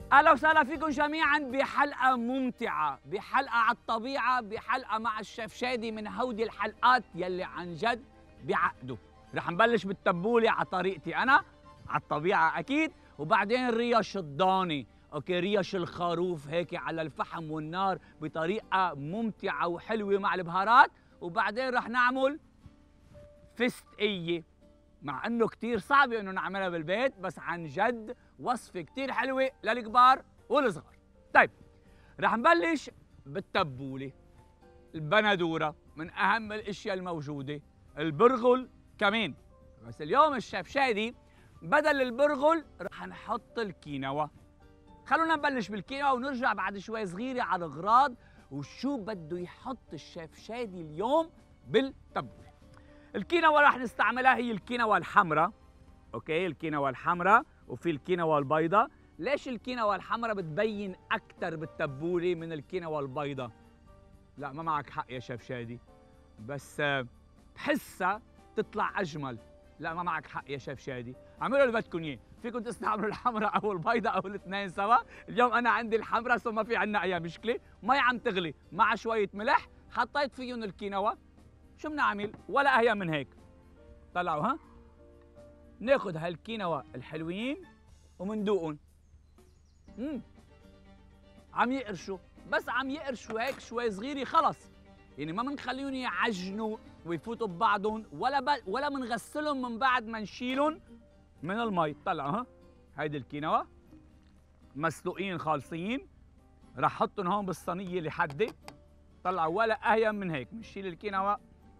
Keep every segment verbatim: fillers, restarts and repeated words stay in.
اهلا وسهلا فيكم جميعا بحلقه ممتعه، بحلقه على الطبيعه، بحلقه مع الشيف شادي من هودي الحلقات يلي عن جد بعقده. رح نبلش بالتبوله على طريقتي انا، على الطبيعه اكيد، وبعدين ريش الضاني، اوكي، ريش الخروف هيك على الفحم والنار بطريقه ممتعه وحلوه مع البهارات، وبعدين رح نعمل فستقيه، مع انه كتير صعبه انه نعملها بالبيت، بس عن جد وصفه كتير حلوه للكبار والصغار. طيب رح نبلش بالتبوله. البندوره من اهم الاشياء الموجوده، البرغل كمان، بس اليوم الشيف شادي بدل البرغل رح نحط الكينوا. خلونا نبلش بالكينوا ونرجع بعد شوي صغيره على الاغراض وشو بده يحط الشيف شادي اليوم بالتبوله. الكينوا رح نستعملها هي الكينوا الحمراء، اوكي، الكينوا الحمراء، وفي الكينوا البيضاء. ليش الكينوا الحمراء بتبين اكثر بالتبوله من الكينوا البيضاء؟ لا ما معك حق يا شيف شادي، بس بحسها تطلع اجمل. لا ما معك حق يا شيف شادي، اعملوا اللي بدكم اياه، فيكم تستعملوا الحمراء او البيضاء او الاثنين سوا. اليوم انا عندي الحمراء، سو ما في عندنا اي مشكله. مي عم تغلي مع شويه ملح، حطيت فيهم الكينوا. شو بنعمل؟ ولا اهين من هيك. طلعوا ها؟ ناخذ هالكينوا الحلوين ومندوقهم. امم عم يقرشوا، بس عم يقرشوا هيك شوي صغيره خلص، يعني ما بنخليهم يعجنوا ويفوتوا ببعضهم، ولا ب... ولا بنغسلهم من بعد ما نشيلهم من المي. طلعوا ها؟ هيدي الكينوا مسلوقين خالصين، رح احطهم هون بالصينيه لحدي. طلعوا ولا اهين من هيك. بنشيل الكينوا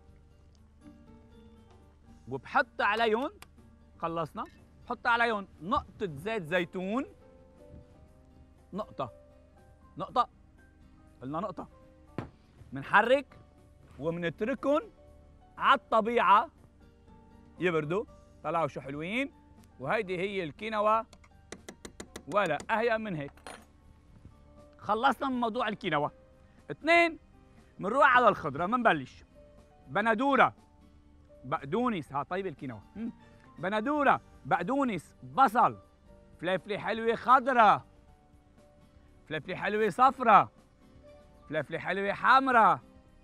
وبحط عليهم، خلصنا، بحط عليهم نقطة زيت زيتون، نقطة نقطة قلنا نقطة، بنحرك وبنتركهم على الطبيعة يبردوا. طلعوا شو حلوين، وهيدي هي الكينوا ولا أهين من هيك. خلصنا من موضوع الكينوا. اثنين، بنروح على الخضرة. بنبلش بندورة، بقدونس، ها طيب الكينوا، بندوره، بقدونس، بصل، فلفله حلوه خضراء، فلفله حلوه صفراء، فلفله حلوه حمراء،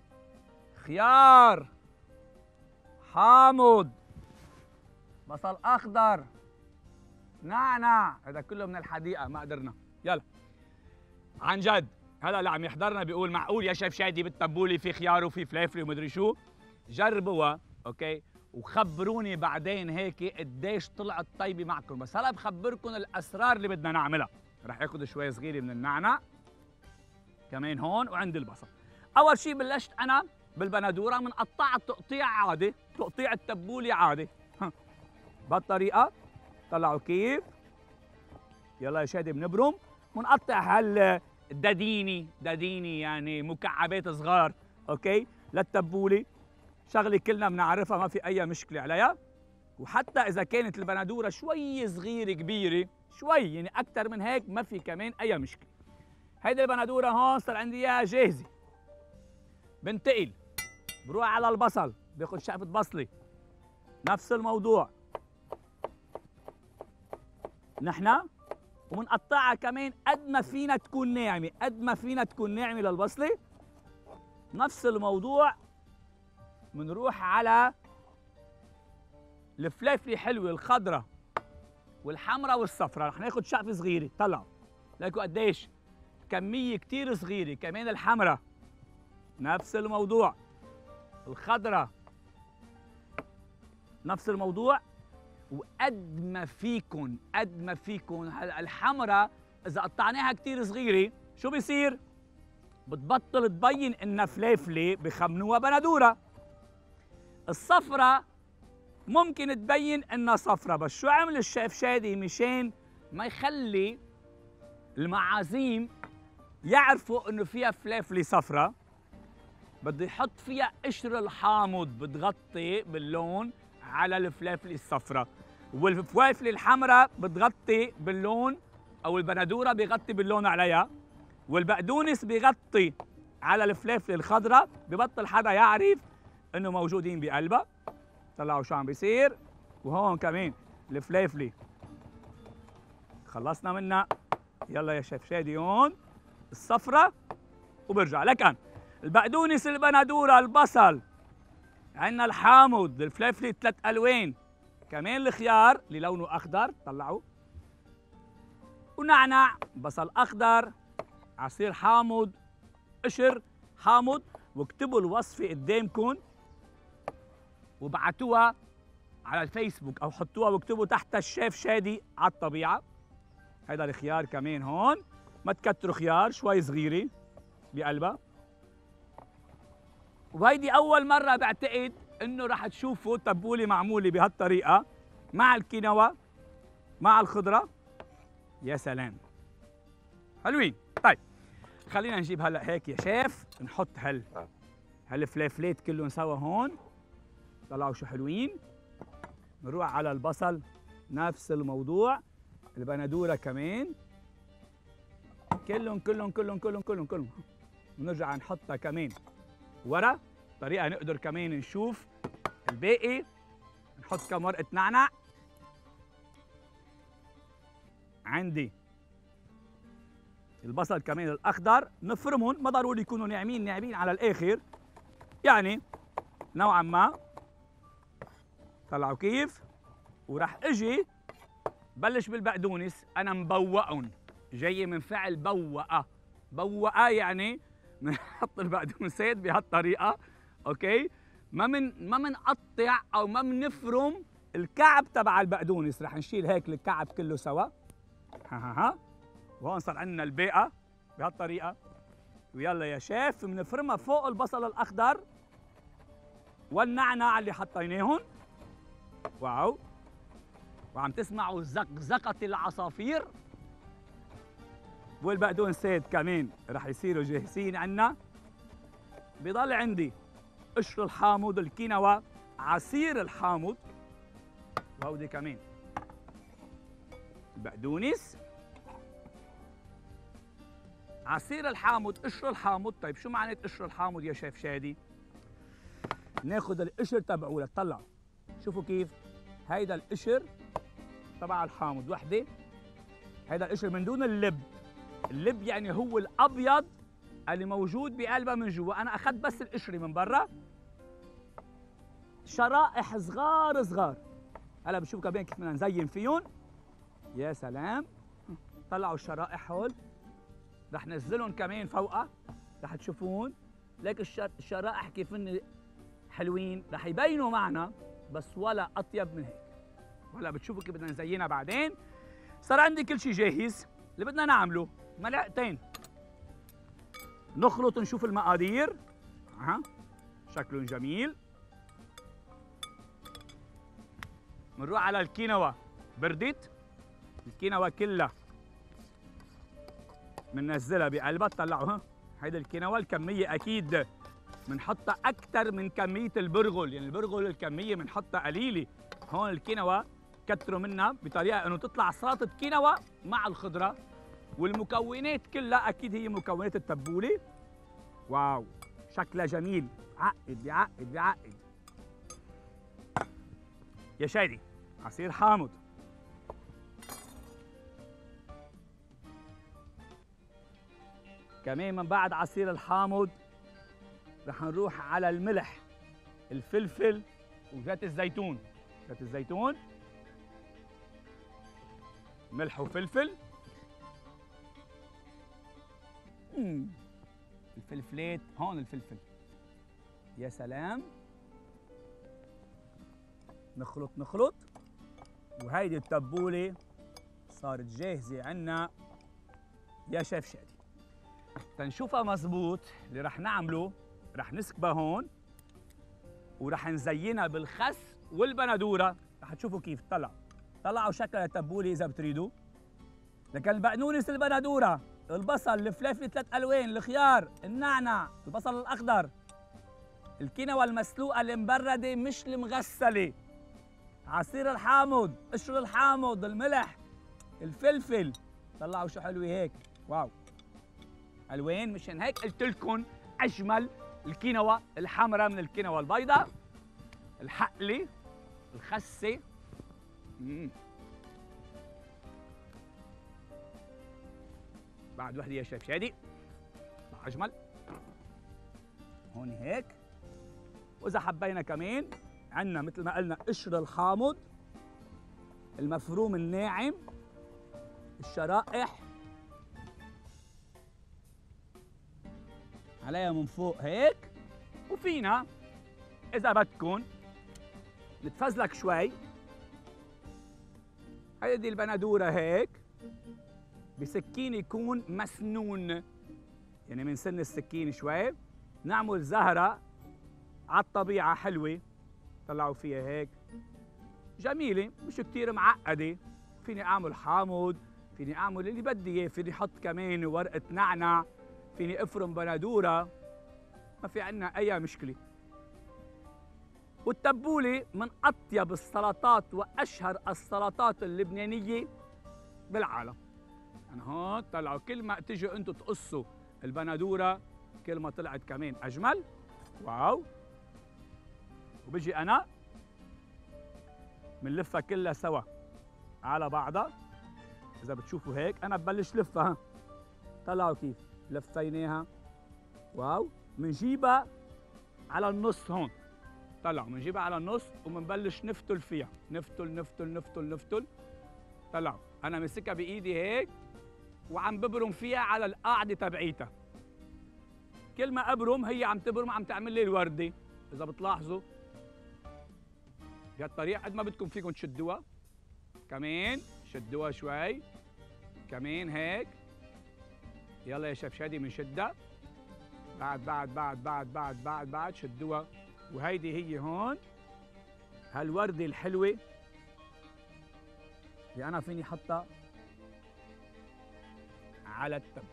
خيار، حامض، بصل اخضر، نعناع، هذا كله من الحديقه ما قدرنا. يلا عن جد هلا اللي عم يحضرنا بيقول معقول يا شيف شادي بالتبوله في خيار وفي فلفله ومدري شو؟ جربوها اوكي وخبروني بعدين هيك قديش طلعت طيبه معكم. بس هلا بخبركم الاسرار اللي بدنا نعملها. رح ياخذ شوي صغيره من النعناع كمان هون وعند البصل. اول شيء بلشت انا بالبندوره، بنقطعها تقطيع عادي، تقطيع التبوله عادي بهالطريقه. طلعوا كيف؟ يلا يا شادي بنبرم، بنقطع هالدديني، دديني يعني مكعبات صغار، اوكي، للتبوله. شغله كلنا بنعرفها ما في اي مشكله عليها. وحتى اذا كانت البندوره شوي صغيره كبيره شوي، يعني اكثر من هيك ما في كمان اي مشكله. هيدي البندوره هون صار عندي اياها جاهزه. بنتقل بروح على البصل، باخذ شقفه بصله، نفس الموضوع نحن، وبنقطعها كمان قد ما فينا تكون ناعمه، قد ما فينا تكون ناعمه للبصله. نفس الموضوع بنروح على الفلافله حلوه الخضراء والحمراء والصفراء. رح ناخذ شقفه صغيره. طلعوا ليكوا قديش كميه كثير صغيره. كمان الحمراء نفس الموضوع، الخضراء نفس الموضوع. وقد ما فيكن قد ما فيكن الحمراء اذا قطعناها كثير صغيره شو بيصير؟ بتبطل تبين انها فلافله، بخمنوها بندوره. الصفرة ممكن تبين انها صفرة، بس شو عمل الشيف شادي مشان ما يخلي المعازيم يعرفوا انه فيها فلافله صفرة؟ بده يحط فيها قشر الحامض، بتغطي باللون على الفلافله الصفرة، والفلافله الحمراء بتغطي باللون، او البندوره بيغطي باللون عليها، والبقدونس بيغطي على الفلافله الخضراء. ببطل حدا يعرف انه موجودين بقلبها. طلعوا شو عم بيصير. وهون كمان الفلافله خلصنا منها، يلا يا شيف شادي هون الصفرة وبرجع لكن البقدونس، البندورة، البصل، عندنا الحامض، الفلفل ثلاث الوان، كمان الخيار اللي لونه اخضر طلعوا، ونعنع، بصل اخضر، عصير حامض، قشر حامض. واكتبوا الوصفه قدامكم وابعتوها على الفيسبوك او حطوها واكتبوا تحت الشيف شادي على الطبيعه. هيدا الخيار كمان هون، ما تكتروا خيار، شوي صغيره بقلبها. وهيدي اول مره بعتقد انه رح تشوفوا تبوله معموله بهالطريقه مع الكينوا مع الخضره. يا سلام حلوين. طيب خلينا نجيب هلا هيك يا شيف نحط هال هالفليفلات كلهم سوا هون. طلعوا شو حلوين. نروح على البصل نفس الموضوع، البندوره كمان، كلهم كلهم كلهم كلهم كلهم كلهم ونرجع نحطها كمان ورا طريقه نقدر كمان نشوف الباقي. نحط كم ورقه نعنع. عندي البصل كمان الاخضر، نفرمهم، ما ضروري يكونوا ناعمين ناعمين على الاخر، يعني نوعا ما. طلعوا كيف. وراح اجي بلش بالبقدونس، انا مبوقهم، جاي من فعل بوقه. بوقه يعني بنحط البقدونسات بهالطريقه، اوكي؟ ما من ما بنقطع او ما بنفرم الكعب تبع البقدونس، رح نشيل هيك الكعب كله سوا. ها ها ها. وهون صار عندنا الباقه بهالطريقه. ويلا يا شيف بنفرمها فوق البصل الاخضر والنعناع اللي حطيناهم. واو. وعم تسمعوا زقزقة العصافير. والبقدونسات كمان رح يصيروا جاهزين عنا. بضل عندي قشر الحامض، الكينوا، عصير الحامض، وهودي كمان البقدونس، عصير الحامض، قشر الحامض. طيب شو معنى قشر الحامض يا شيف شادي؟ ناخذ القشر تبعه، طلعوا شوفوا كيف. هيدا القشر تبع الحامض وحده، هيدا القشر من دون اللب. اللب يعني هو الابيض اللي موجود بقلبها من جوا. انا اخذت بس القشره من برا، شرائح صغار صغار. هلا بنشوف كمان كيف بدنا نزين فيهم. يا سلام. طلعوا الشرائح هول، رح نزلهم كمان فوقها، رح تشوفون ليك الشرائح كيف هن حلوين، رح يبينوا معنا بس ولا اطيب من هيك. وهلا بتشوفوا كيف بدنا نزينها بعدين. صار عندي كل شيء جاهز. اللي بدنا نعمله ملعقتين نخلط نشوف المقادير. اها شكلهم جميل. بنروح على الكينوا، بردت الكينوا كلها بننزلها بقلبها. طلعوها هيدي الكينوا، الكميه اكيد بنحطها اكثر من كميه البرغل، يعني البرغل الكميه بنحطها قليله. هون الكينوا كتروا منها بطريقه انه تطلع سلطه كينوا مع الخضره. والمكونات كلها اكيد هي مكونات التبوله. واو شكلها جميل، عقد بعقد بعقد. يا شادي عصير حامض، كمان من بعد عصير الحامض رح نروح على الملح، الفلفل، وزيت الزيتون. زيت الزيتون، ملح وفلفل. مم. الفلفلات هون، الفلفل. يا سلام. نخلط نخلط، وهيدي التبوله صارت جاهزه عنا يا شيف شادي. تنشوفها مزبوط اللي رح نعمله، رح نسكبها هون ورح نزينها بالخس والبندوره. رح تشوفوا كيف طلع. طلعوا شكل التبوله اذا بتريدوا. لكن البقدونس، البندوره، البصل، الفلفل ثلاث الوان، الخيار، النعنع، البصل الاخضر، الكينوا المسلوقه المبرده مش المغسله، عصير الحامض، قشر الحامض، الملح، الفلفل. طلعوا شو حلوه هيك. واو الوان. مشان هيك قلت لكم اجمل الكينوا الحمراء من الكينوا البيضاء. الحقله، الخسه. مم. بعد وحده يا شيف شادي اجمل هون هيك. واذا حبينا كمان عندنا مثل ما قلنا قشر الحامض، المفروم الناعم، الشرائح عليها من فوق هيك. وفينا اذا بدكم نتفزلك شوي هيدي البندوره هيك بسكين يكون مسنون، يعني من سن السكين شوي، نعمل زهره على الطبيعه حلوه. طلعوا فيها هيك جميله، مش كتير معقده. فيني اعمل حامض، فيني اعمل اللي بدي اياه، فيني احط كمان ورقه نعنع، فيني افرم بندوره، ما في عنا اي مشكله. والتبوله من اطيب السلطات واشهر السلطات اللبنانيه بالعالم. يعني هون طلعوا كل ما تجوا انتم تقصوا البندوره كل ما طلعت كمان اجمل. واو. وبيجي انا بنلفها كلها سوا على بعضها. اذا بتشوفوا هيك انا ببلش لفها. طلعوا كيف لفيناها. واو. بنجيبها على النص هون. طلعوا بنجيبها على النص وبنبلش نفتل فيها، نفتل نفتل نفتل نفتل. طلعوا انا ماسكها بايدي هيك وعم ببرم فيها على القاعده تبعيتها. كل ما ابرم هي عم تبرم، عم تعمل لي الورده. اذا بتلاحظوا بهالطريقه قد ما بدكم فيكم تشدوها. كمان شدوها شوي كمان هيك. يلا يا شيف شادي بنشدها. بعد بعد بعد بعد بعد بعد بعد شدوها. وهيدي هي هون هالورده الحلوه اللي انا فيني احطها على التبل.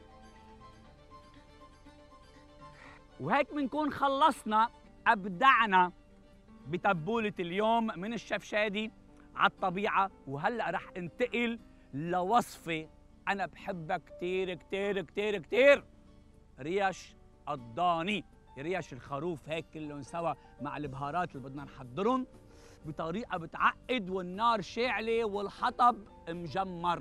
وهيك بنكون خلصنا ابدعنا بتبوله اليوم من الشيف شادي على الطبيعه. وهلا رح انتقل لوصفه انا بحبها كثير كثير كثير كثير، ريش الضاني، ريش الخروف هيك كلهم سوا مع البهارات اللي بدنا نحضرهم بطريقه بتعقد والنار شاعله والحطب مجمر.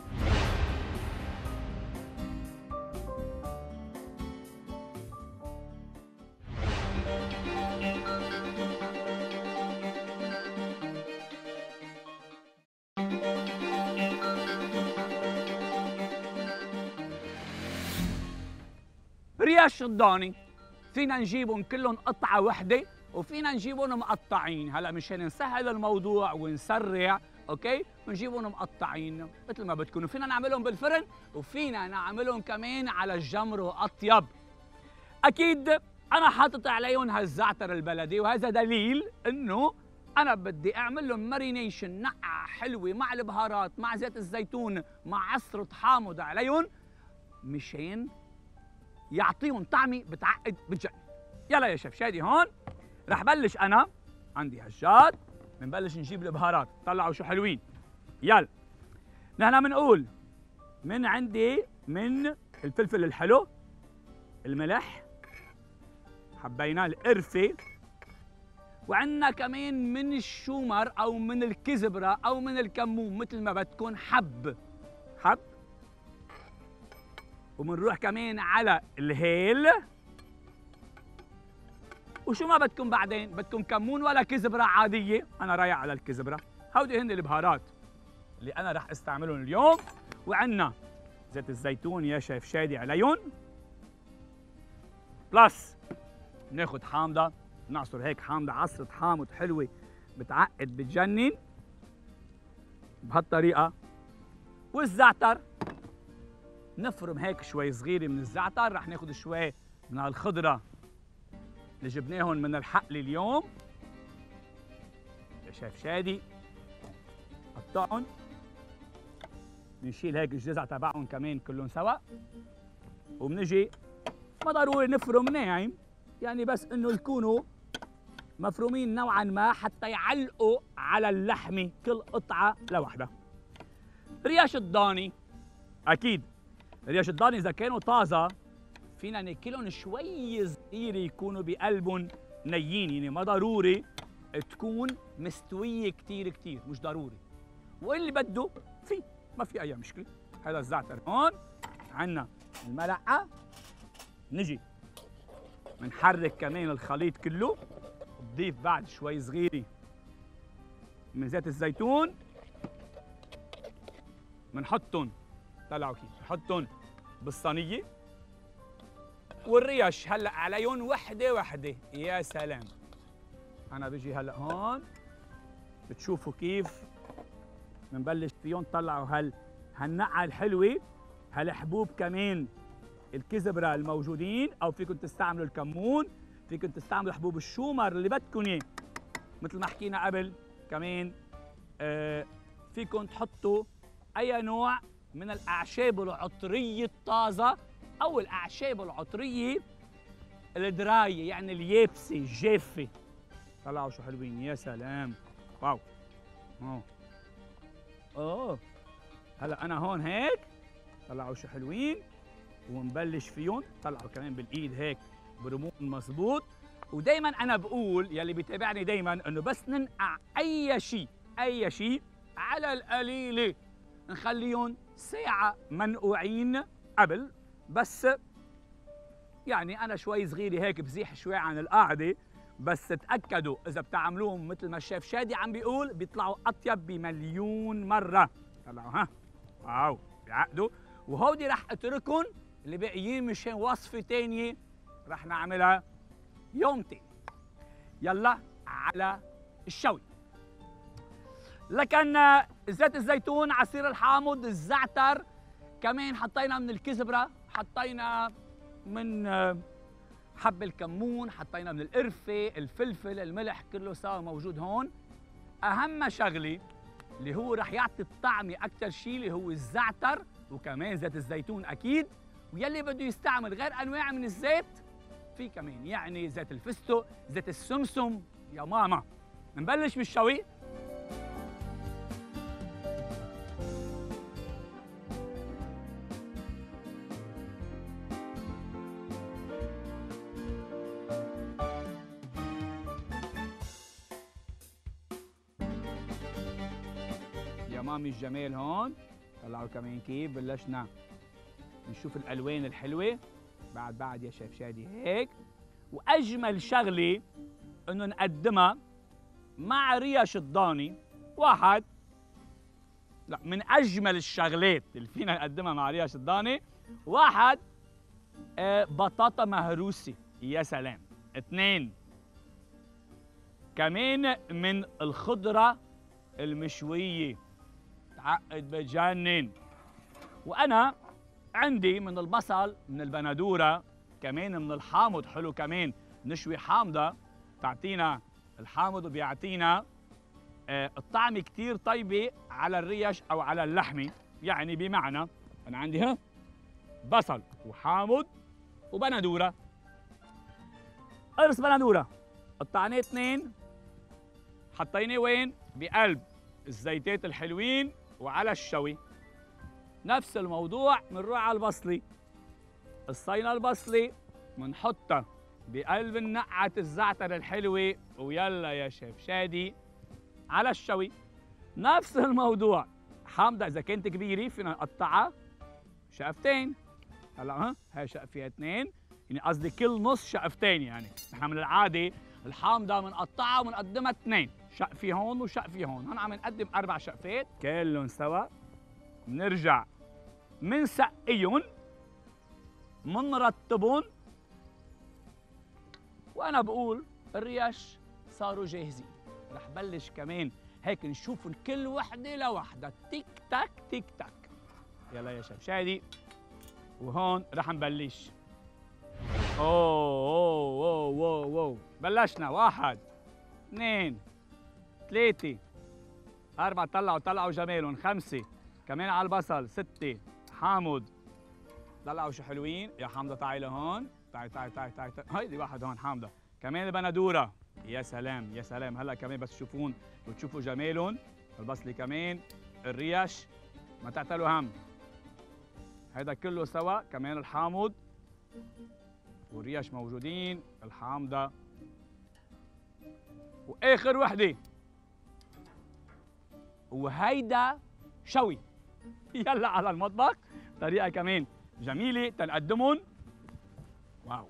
ريش الضاني فينا نجيبهم كلهم قطعه وحده وفينا نجيبهم مقطعين. هلا مشان نسهل الموضوع ونسرع اوكي بنجيبهم مقطعين مثل ما بدكم. وفينا نعملهم بالفرن وفينا نعملهم كمان على الجمر واطيب. اكيد انا حاطط عليهم هالزعتر البلدي، وهذا دليل انه انا بدي اعمل لهم مارينيشن، نقعه حلوه مع البهارات مع زيت الزيتون مع عصره حامض عليهم مشان يعطيهم طعمه بتعقد بتجنن. يلا يا شيف شادي هون رح بلش انا عندي هالجاد. بنبلش نجيب البهارات. طلعوا شو حلوين. يلا نحن بنقول من عندي من الفلفل الحلو، الملح، حبينا القرفه، وعندنا كمان من الشومر او من الكزبره او من الكمون مثل ما بدكم، حب حب. وبنروح كمان على الهيل. وشو ما بدكم بعدين، بدكم كمون ولا كزبره عاديه؟ انا رايح على الكزبره. هودي هن البهارات اللي انا رح استعملهم اليوم. وعندنا زيت الزيتون يا شيف شادي عليهم، بلس بناخذ حامضه، بنعصر هيك حامضه، عصره حامض حلوه بتعقد بتجنن بهالطريقه. والزعتر نفرم هيك شوي صغيره من الزعتر. رح ناخذ شوي من هالخضره اللي جبناهم من الحقل اليوم يا شيف شادي، قطعهم. بنشيل هيك الجذع تبعهم كمان كلهم سوا. وبنجي ما ضروري نفرم ناعم، يعني بس انه يكونوا مفرومين نوعا ما حتى يعلقوا على اللحمه كل قطعه لوحدها. ريش الضاني اكيد ريش الضاني اذا كانوا طازه فينا ناكلهم شوي صغيره يكونوا بقلبهم نيين، يعني ما ضروري تكون مستويه كثير كثير، مش ضروري. واللي بده في ما في اي مشكله. هذا الزعتر هون عنا الملعقة، نجي بنحرك كمان الخليط كله، بضيف بعد شوي صغيرة من زيت الزيتون، بنحطهم طلعوا كيف بنحطهم بالصينية، والريش هلا عليهم وحدة وحدة. يا سلام. أنا بيجي هلا هون بتشوفوا كيف بنبلش فيهم. طلعوا هال هالنقعة الحلوة، هالحبوب كمان الكزبرة الموجودين، أو فيكم تستعملوا الكمون، فيكم تستعملوا حبوب الشومر اللي بدكم إياه، مثل ما حكينا قبل. كمان آه فيكم تحطوا أي نوع من الأعشاب العطرية الطازة أو الأعشاب العطرية الدراية، يعني اليابسة الجافة. طلعوا شو حلوين. يا سلام. واو. اوه اوه هلا انا هون هيك طلعوا شو حلوين، ونبلش فيهم. طلعوا كمان بالايد هيك برمون مظبوط. ودائما انا بقول يلي بيتابعني دائما انه بس ننقع اي شيء اي شيء على القليله نخليهم ساعه منقوعين قبل. بس يعني انا شوي صغيره هيك بزيح شوي عن القاعده، بس تاكدوا اذا بتعملوهم مثل ما الشيف شادي عم بيقول بيطلعوا اطيب بمليون مره. طلعوا ها واو بيعقدوا. وهودي رح اتركهم اللي باقيين مشان وصفه ثانيه رح نعملها يوم تاني. يلا على الشوي. لكن زيت الزيتون، عصير الحامض، الزعتر، كمان حطينا من الكزبره، حطينا من حب الكمون، حطينا من القرفه، الفلفل، الملح، كله سوا موجود هون. اهم شغله اللي هو رح يعطي الطعم اكثر شيء اللي هو الزعتر، وكمان زيت الزيتون اكيد. ويلي بده يستعمل غير انواع من الزيت في كمان، يعني زيت الفستق، زيت السمسم. يا ماما نبلش بالشوي. يا مامي الجمال هون. طلعوا كمان كيف بلشنا نشوف الالوان الحلوه. بعد بعد يا شيف شادي هيك. واجمل شغله انه نقدمها مع ريش الضاني. واحد لا من اجمل الشغلات اللي فينا نقدمها مع ريش الضاني. واحد آه بطاطا مهروسه. يا سلام. اثنين كمان من الخضره المشويه، تعقد بجنن. وانا عندي من البصل، من البندوره، كمان من الحامض حلو. كمان نشوي حامضه تعطينا الحامض وبيعطينا آه الطعم كثير طيبه على الريش او على اللحمه. يعني بمعنى انا عندي ها بصل وحامض وبندوره. قرص بندوره قطعناه اثنين، حطيناه وين؟ بقلب الزيتات الحلوين وعلى الشوي. نفس الموضوع بنروح على البصلي. الصينة البصلي بنحطها بقلب النقعة الزعتر الحلوة، ويلا يا شيف شادي على الشوي. نفس الموضوع. حامضة إذا كانت كبيرة فينا نقطعها شقفتين. هلا ها هاي شقفة اثنين، يعني قصدي كل نص شقفتين. يعني نحن من العادة الحامضة بنقطعها وبنقدمها اثنين، شقفة هون وشقفة هون. هون عم نقدم أربع شقفات كلهم سوا. بنرجع منسقيهم، منرطبهم، وانا بقول الريش صاروا جاهزين. رح بلش كمان هيك نشوفهم كل وحده لوحدها، تيك تاك تيك تاك. يلا يا شيف شادي. وهون رح نبلش. اوه اوه اوه اوه اوه بلشنا. واحد اثنين ثلاثة أربعة. طلعوا طلعوا جمالهم. خمسة كمان على البصل. ستة حامض. طلعوا شو حلوين. يا حامضة تعي لهون. تعي تعي تعي تعي, تعي. هيدي واحد هون حامضة. كمان البندورة. يا سلام يا سلام. هلا كمان بس تشوفون وتشوفوا جمالهم. البصلة كمان، الريش ما تعتلوا هم. هيدا كله سوا. كمان الحامض والريش موجودين. الحامضة واخر وحدة وهيدا شوي. يلا على المطبخ. طريقة كمان جميله تنقدمهم. واو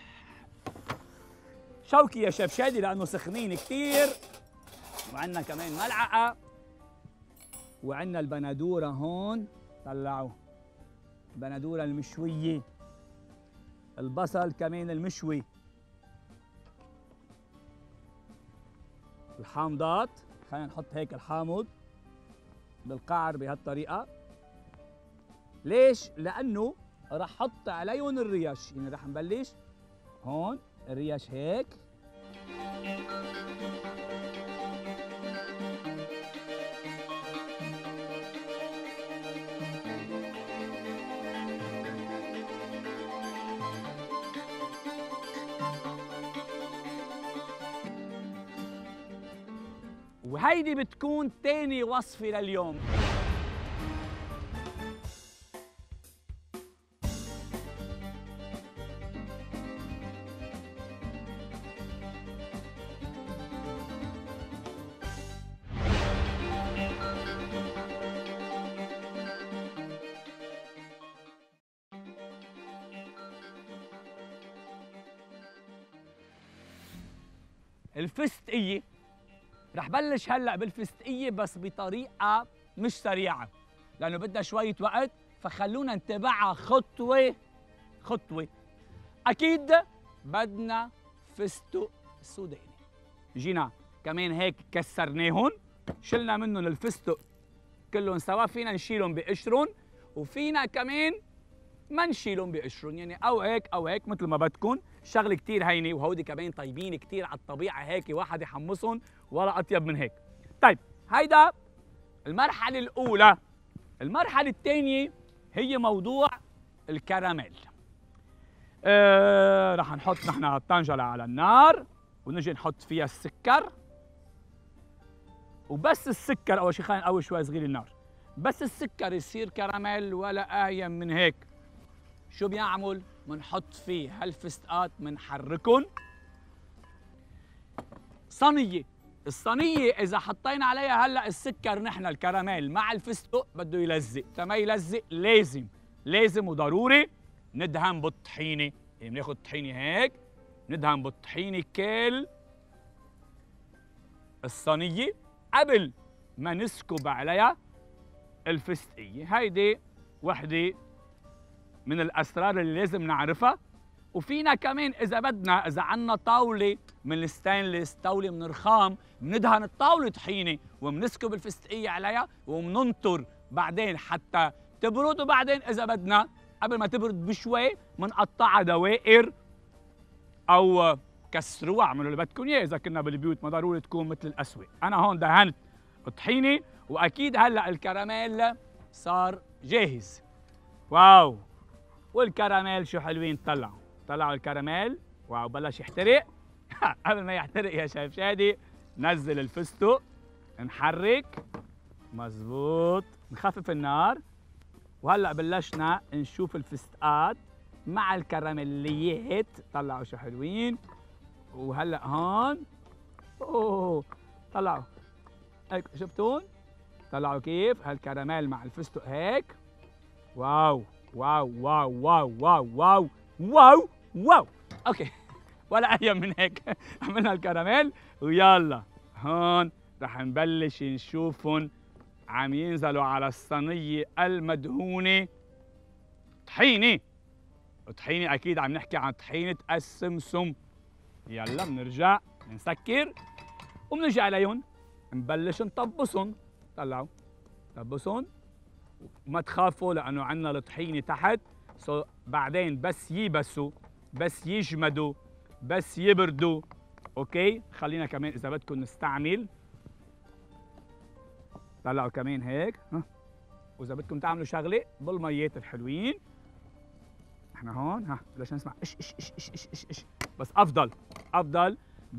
شوكي يا شيف شادي لانه سخنين كثير. وعندنا كمان ملعقه، وعندنا البندوره هون. طلعوا البندوره المشويه، البصل كمان المشوي، الحامضات. خلينا نحط هيك الحامض بالقعر بهالطريقه. ليش؟ لانه رح احط عليهم الريش، يعني رح نبلش هون الريش هيك. وهيدي بتكون تاني وصفة لليوم. الفستقية رح بلش هلا بالفستقية بس بطريقة مش سريعة لأنه بدها شوية وقت، فخلونا نتبعها خطوة خطوة. أكيد بدنا فستق سوداني. جينا كمان هيك كسرناهن، شلنا منهم الفستق كلهم سوا. فينا نشيلهم بقشرهم وفينا كمان ما نشيلهم بقشرهم، يعني او هيك او هيك مثل ما بدكم. شغله كثير هينه، وهودي كمان طيبين كثير على الطبيعه هيك واحد يحمصهم ولا اطيب من هيك. طيب هيدا المرحله الاولى. المرحله الثانيه هي موضوع الكراميل. آه رح نحط نحن الطنجره على النار ونجي نحط فيها السكر. وبس السكر اول شيء خلينا نقوي شوي صغير النار. بس السكر يصير كراميل ولا اهين من هيك. شو بيعمل؟ بنحط فيه هالفستقات بنحركن. صينية، الصينية إذا حطينا عليها هلا السكر نحن الكراميل مع الفستق بده يلزق، تما يلزق لازم لازم وضروري ندهن بالطحينة. يعني بناخذ طحينة هيك ندهن بالطحينة كل الصينية قبل ما نسكب عليها الفستقية. هيدي وحدة من الأسرار اللي لازم نعرفها. وفينا كمان إذا بدنا، إذا عنا طاولة من الستانلس، طاولة من الرخام، بندهن الطاولة طحينة وبنسكب الفستقية عليها وبننطر بعدين حتى تبرد. وبعدين إذا بدنا قبل ما تبرد بشوي بنقطعها دوائر أو كسروها، اعملوا اللي بدكم إياه. إذا كنا بالبيوت ما ضروري تكون مثل الأسوأ. أنا هون دهنت الطحينة وأكيد هلا الكراميل صار جاهز. واو، والكراميل شو حلوين. طلعوا طلعوا الكراميل. واو بلش يحترق. قبل ما يحترق يا شيف شادي نزل الفستق، نحرك مزبوط، نخفف النار. وهلا بلشنا نشوف الفستقات مع الكراميليات. طلعوا شو حلوين. وهلا هون اوه طلعوا هيك، شفتون؟ طلعوا كيف هالكراميل مع الفستق هيك. واو واو واو واو واو واو واو واو. اوكي ولا اهين من هيك. عملنا الكراميل ويلا هون رح نبلش نشوفهم عم ينزلوا على الصينيه المدهونه طحينه. طحينه اكيد عم نحكي عن طحينه السمسم. يلا بنرجع بنسكر وبنجي عليهم نبلش نطبسهم. طلعوا طبسهم وما تخافوا لانه عندنا الطحينه تحت. سو بعدين بس يبسوا، بس يجمدوا، بس يبردوا. اوكي خلينا كمان اذا بدكم نستعمل. طلعوا كمان هيك. ها واذا بدكم تعملوا شغله بالميات الحلوين. احنا هون ها بلشنا نسمع اش اش اش اش اش اش, إش. بس افضل افضل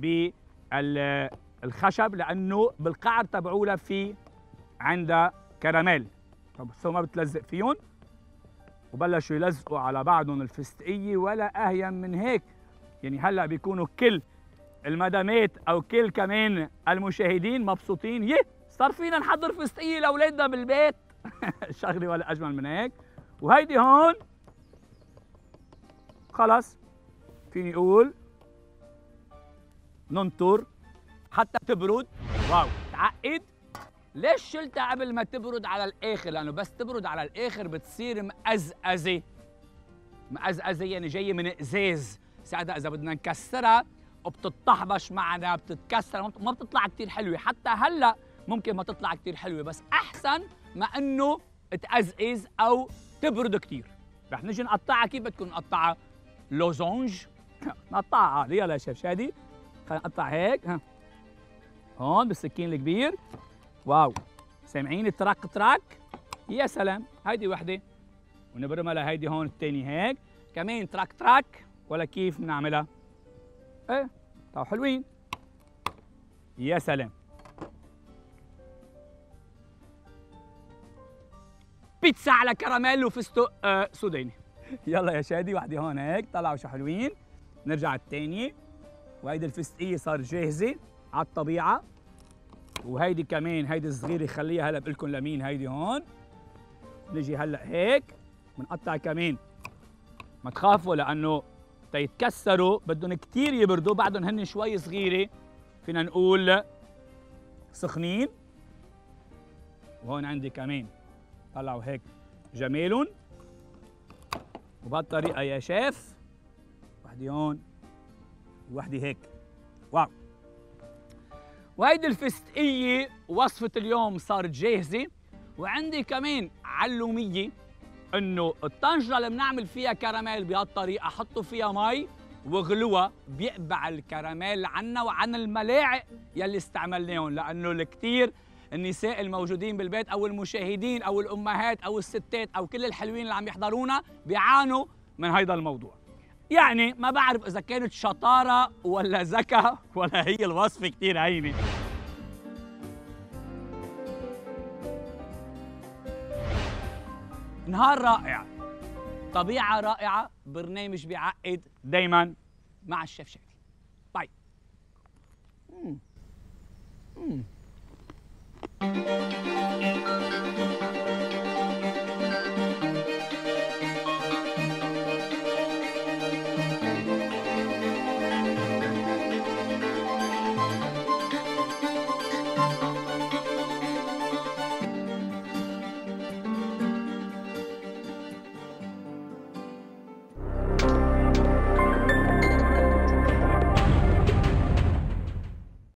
بالخشب لانه بالقعر تبعوله في عندها كراميل، فبصوا ما بتلزق فيهم. وبلشوا يلزقوا على بعضهم الفستقيه ولا اهين من هيك. يعني هلا بيكونوا كل المدامات او كل كمان المشاهدين مبسوطين. يه صار فينا نحضر فستقيه لاولادنا بالبيت. شغله ولا اجمل من هيك. وهيدي هون خلص فيني اقول ننطر حتى تبرد. واو تعقد. ليش شلتها قبل ما تبرد على الاخر؟ لانه بس تبرد على الاخر بتصير مقزقزه. مقزقزه يعني جايه من ازاز، ساعتها اذا بدنا نكسرها وبتطحبش معنا، بتتكسر، ما بتطلع كثير حلوه. حتى هلا ممكن ما تطلع كثير حلوه، بس احسن ما انه تقزقز او تبرد كثير. رح نجي نقطعها. كيف بدكم نقطعها؟ لوزونج. نقطعها عادي. يلا يا شيف شادي خلينا نقطع هيك. ها هون بالسكين الكبير. واو سامعين التراك تراك؟ يا سلام. هيدي وحده ونبرمها لهيدي هون الثاني هيك كمان تراك تراك. ولا كيف بنعملها؟ ايه طيب حلوين. يا سلام. بيتزا على كراميل وفستق آه سوداني. يلا يا شادي وحده هون هيك طلعوا شو حلوين. نرجع الثانيه. وهيدي الفستقيه صار جاهزه على الطبيعه. وهيدي كمان هيدي الصغيره خليها هلا بقول لكم لمين. هيدي هون نجي هلا هيك بنقطع كمان. ما تخافوا لانه تيتكسروا بدهم كثير يبردوا، بعدهم هن شوي صغيره فينا نقول سخنين. وهون عندي كمان طلعوا هيك جمالهم. وبهالطريقه يا شيف وحده هون وحده هيك. واو. وهيدي الفستقيه وصفه اليوم صارت جاهزه. وعندي كمان علوميه انه الطنجره اللي بنعمل فيها كراميل بهالطريقه حطوا فيها مي واغلوها، بيقبع الكراميل عنا وعن الملاعق يلي استعملناهم. لانه الكثير النساء الموجودين بالبيت او المشاهدين او الامهات او الستات او كل الحلوين اللي عم يحضرونا بيعانوا من هيدا الموضوع. يعني ما بعرف اذا كانت شطاره ولا ذكاء ولا هي الوصفه كثير هينه. نهار رائع، طبيعة رائعة، برنامج بيعقد دايما مع الشيف شادي. طيب. مم. مم.